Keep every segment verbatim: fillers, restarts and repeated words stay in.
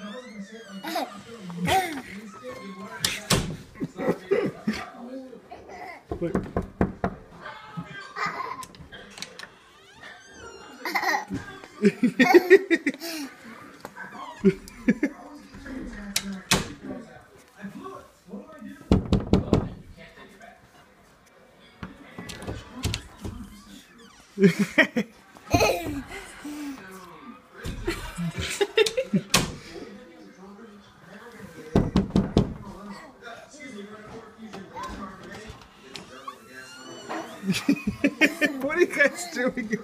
Look. What are you guys doing?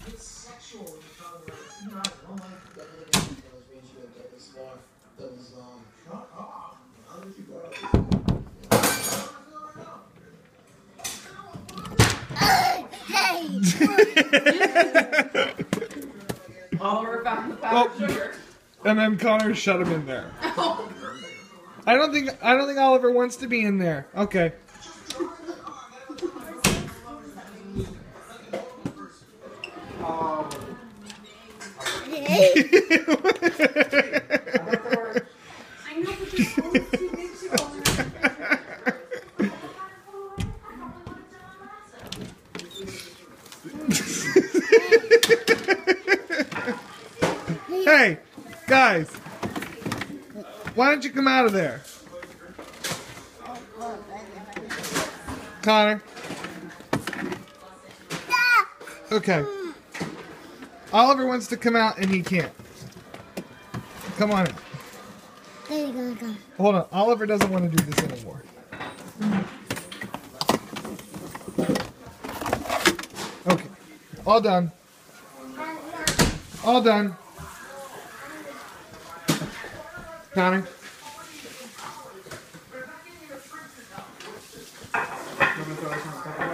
Oliver found the powdered Oh, sugar. and then Connor shut him in there. I don't think I don't think Oliver wants to be in there. Okay. I know, but there's only two weeks ago. Hey, guys, why don't you come out of there? Connor. Okay. Oliver wants to come out and he can't. Come on in. There you go, go. Hold on. Oliver doesn't want to do this anymore. Okay. All done. All done. Connor. You want me to throw this on top?